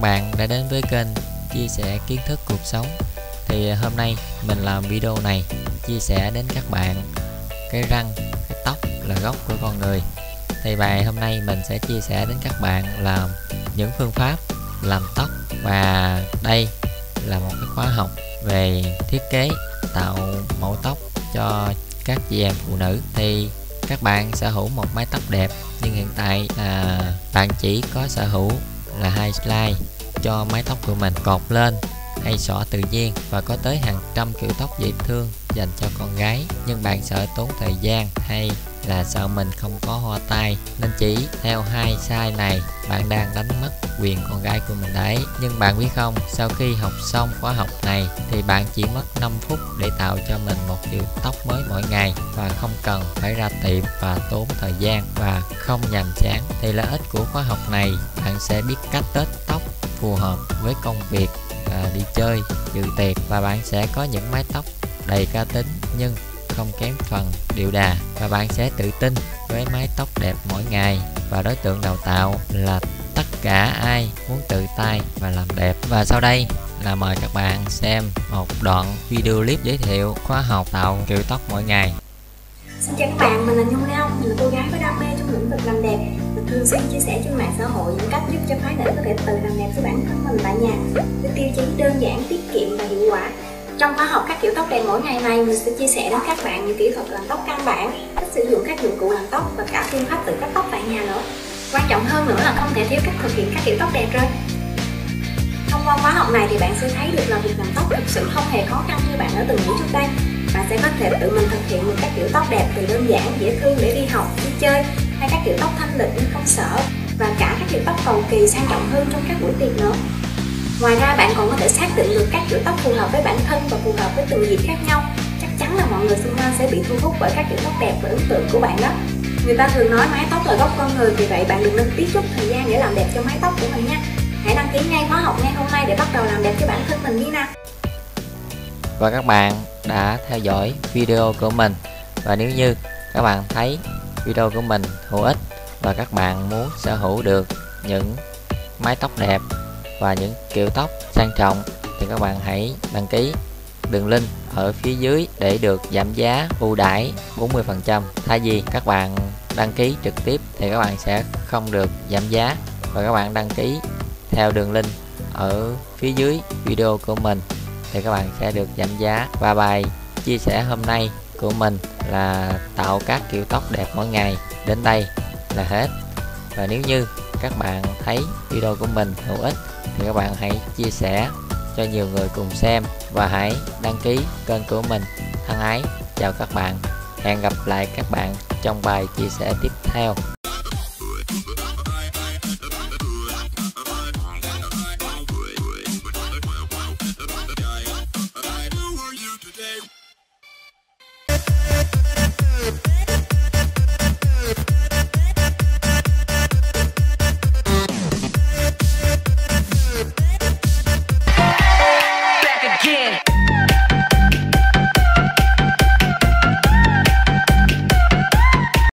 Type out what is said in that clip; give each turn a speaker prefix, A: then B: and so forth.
A: bạn đã đến với kênh chia sẻ kiến thức cuộc sống. Thì hôm nay mình làm video này chia sẻ đến các bạn cái răng, cái tóc là gốc của con người. Thì bài hôm nay mình sẽ chia sẻ đến các bạn là những phương pháp làm tóc, và đây là một cái khóa học về thiết kế tạo mẫu tóc cho các chị em phụ nữ. Thì các bạn sở hữu một mái tóc đẹp, nhưng hiện tại là bạn chỉ có sở hữu là 2 slide cho mái tóc của mình, cột lên hay xõa tự nhiên, và có tới hàng trăm kiểu tóc dễ thương dành cho con gái, nhưng bạn sợ tốn thời gian hay là sợ mình không có hoa tai, nên chỉ theo 2 size này bạn đang đánh mất quyền con gái của mình đấy. Nhưng bạn biết không, sau khi học xong khóa học này thì bạn chỉ mất 5 phút để tạo cho mình một kiểu tóc mới mỗi ngày, và không cần phải ra tiệm và tốn thời gian và không nhàm chán. Thì lợi ích của khóa học này, bạn sẽ biết cách tết tóc phù hợp với công việc, đi chơi, dự tiệc, và bạn sẽ có những mái tóc đầy cá tính nhưng không kém phần điệu đà, và bạn sẽ tự tin với mái tóc đẹp mỗi ngày. Và đối tượng đào tạo là tất cả ai muốn tự tay và làm đẹp. Và sau đây là mời các bạn xem một đoạn video clip giới thiệu khóa học tạo kiểu tóc mỗi ngày.
B: Xin chào các bạn, mình là Nhung Lê Ông, mình là cô gái có đam mê trong lĩnh vực làm đẹp và thường xuyên chia sẻ trên mạng xã hội những cách giúp cho phái nữ có thể tự làm đẹp cho bản thân mình tại nhà với tiêu chí đơn giản, tiết kiệm và hiệu quả. Trong khóa học các kiểu tóc đẹp mỗi ngày này, mình sẽ chia sẻ đến các bạn những kỹ thuật làm tóc căn bản, cách sử dụng các dụng cụ làm tóc và cả phương pháp tự cắt tóc tại nhà nữa. Quan trọng hơn nữa là không thể thiếu cách thực hiện các kiểu tóc đẹp rồi. Thông qua khóa học này thì bạn sẽ thấy được là việc làm tóc thực sự không hề khó khăn như bạn đã từng nghĩ trước đây. Bạn sẽ có thể tự mình thực hiện một các kiểu tóc đẹp từ đơn giản, dễ thương để đi học, đi chơi, hay các kiểu tóc thanh lịch nhưng không sợ, và cả các kiểu tóc cầu kỳ sang trọng hơn trong các buổi tiệc nữa. Ngoài ra bạn còn có thể xác định được các kiểu tóc phù hợp với bản thân và phù hợp với từng dịp khác nhau. Chắc chắn là mọi người xung quanh sẽ bị thu hút bởi các kiểu tóc đẹp và ấn tượng của bạn đó. Người ta thường nói mái tóc là gốc con người, vì vậy bạn đừng nên phí chút thời gian để làm đẹp cho mái tóc của mình nha. Hãy đăng ký ngay khóa học ngay hôm nay để bắt đầu làm đẹp cho bản thân mình đi nào.
A: Và các bạn đã theo dõi video của mình, và nếu như các bạn thấy video của mình hữu ích và các bạn muốn sở hữu được những mái tóc đẹp và những kiểu tóc sang trọng, thì các bạn hãy đăng ký đường link ở phía dưới để được giảm giá ưu đãi 40%. Thay vì các bạn đăng ký trực tiếp thì các bạn sẽ không được giảm giá, và các bạn đăng ký theo đường link ở phía dưới video của mình thì các bạn sẽ được giảm giá. Và bài chia sẻ hôm nay của mình là tạo các kiểu tóc đẹp mỗi ngày đến đây là hết. Và nếu như các bạn thấy video của mình hữu ích thì các bạn hãy chia sẻ cho nhiều người cùng xem, và hãy đăng ký kênh của mình. Thân ái chào các bạn, hẹn gặp lại các bạn trong bài chia sẻ tiếp theo.